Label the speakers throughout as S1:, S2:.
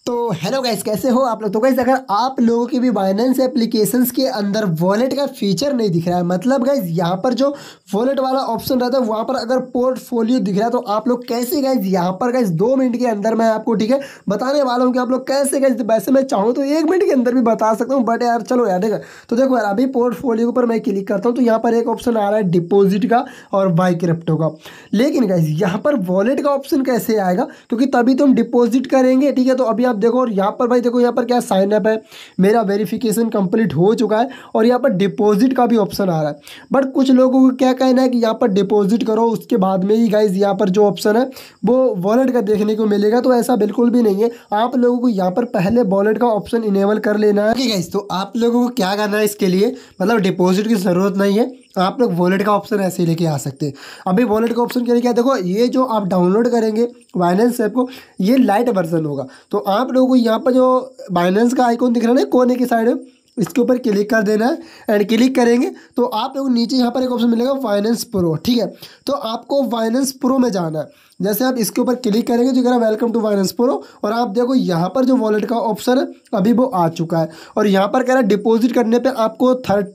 S1: तो hello guys, कैसे हो आप लोग। तो गाइस, अगर आप लोगों की भी बाइनेंस एप्लीकेशंस के अंदर वॉलेट का फीचर नहीं दिख रहा है, मतलब गाइस यहाँ पर जो वॉलेट वाला ऑप्शन रहता है वहाँ पर अगर पोर्टफोलियो दिख रहा है, तो आप लोग कैसे गाइस यहाँ पर गाइस 2 मिनट के अंदर मैं आपको ठीक है बताने वाला हूँ कि आप लोग कैसे गाइस। वैसे मैं चाहूँ तो 1 मिनट के अंदर भी बता सकता हूँ, बट यार चलो यार देखो। तो देखो यार, अभी पोर्टफोलियो पर मैं क्लिक करता हूँ तो यहाँ पर एक ऑप्शन आ रहा है डिपॉजिट का और बाय क्रिप्टो का। लेकिन गाइस यहाँ पर वॉलेट का ऑप्शन कैसे आएगा, क्योंकि तभी तुम डिपॉजिट करेंगे। ठीक है, तो अभी आप देखो, और यहाँ पर भाई देखो, यहाँ पर क्या साइन अप है, मेरा वेरिफिकेशन कंप्लीट हो चुका है और यहाँ पर डिपॉजिट का भी ऑप्शन आ रहा है। बट कुछ लोगों को क्या कहना है कि यहाँ पर डिपॉजिट करो, उसके बाद में ही गाइज यहाँ पर जो ऑप्शन है वो वॉलेट का देखने को मिलेगा। तो ऐसा बिल्कुल भी नहीं है, आप लोगों को यहाँ पर पहले वॉलेट का ऑप्शन इनेबल कर लेना है। ठीक है गाइज, तो आप लोगों को क्या करना है इसके लिए, मतलब डिपॉजिट की ज़रूरत नहीं है, आप लोग वॉलेट का ऑप्शन ऐसे ही लेके आ सकते हैं। अभी वॉलेट का ऑप्शन के लिए क्या, देखो ये जो आप डाउनलोड करेंगे बाइनेंस ऐप को, ये लाइट वर्जन होगा। तो आप लोगों को यहाँ पर जो बाइनेंस का आइकॉन दिख रहा है ना कोने की साइड में, इसके ऊपर क्लिक कर देना है। एंड क्लिक करेंगे तो आप लोग नीचे यहाँ पर एक ऑप्शन मिलेगा बाइनेंस प्रो। ठीक है, तो आपको बाइनेंस प्रो में जाना है। जैसे आप इसके ऊपर क्लिक करेंगे तो कह रहा है वेलकम टू बाइनेंस प्रो, और आप देखो यहाँ पर जो वॉलेट का ऑप्शन है अभी वो आ चुका है। और यहाँ पर कह रहा है डिपॉजिट करने पे आपको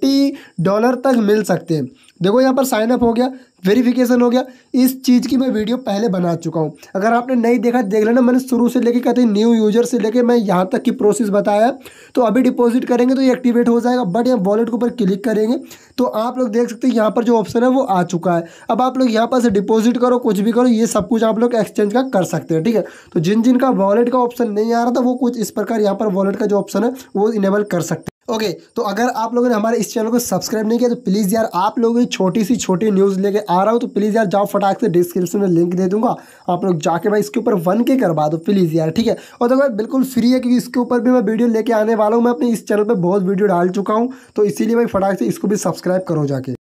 S1: $30 तक मिल सकते हैं। देखो यहाँ पर साइन अप हो गया, वेरिफिकेशन हो गया। इस चीज़ की मैं वीडियो पहले बना चुका हूँ, अगर आपने नहीं देखा देख लेना। मैंने शुरू से लेके कहते हैं न्यू यूजर से लेके मैं यहाँ तक की प्रोसेस बताया। तो अभी डिपॉजिट करेंगे तो ये एक्टिवेट हो जाएगा, बट यहाँ वॉलेट के ऊपर क्लिक करेंगे तो आप लोग देख सकते हैं यहाँ पर जो ऑप्शन है वो आ चुका है। अब आप लोग यहाँ पर से डिपॉजिट करो, कुछ भी करो, ये सब कुछ आप लोग एक्सचेंज का कर सकते हैं। ठीक है, तो जिन जिन का वॉलेट का ऑप्शन नहीं आ रहा था वो कुछ इस प्रकार यहाँ पर वॉलेट का जो ऑप्शन है वो इनेबल कर सकते हैं। ओके, तो अगर आप लोगों ने हमारे इस चैनल को सब्सक्राइब नहीं किया तो प्लीज़ यार, आप लोगों की छोटी सी छोटी न्यूज़ लेके आ रहा हूँ, तो प्लीज़ यार जाओ फटाक से, डिस्क्रिप्शन में लिंक दे दूंगा, आप लोग जाके भाई इसके ऊपर 1K करवा दो प्लीज़ यार। ठीक है, और तो भाई बिल्कुल फ्री है, क्योंकि इसके ऊपर भी मैं वीडियो लेके आने वाला हूँ। मैं अपने इस चैनल पर बहुत वीडियो डाल चुका हूँ, तो इसीलिए भाई फटाक से इसको भी सब्सक्राइब करो जाके।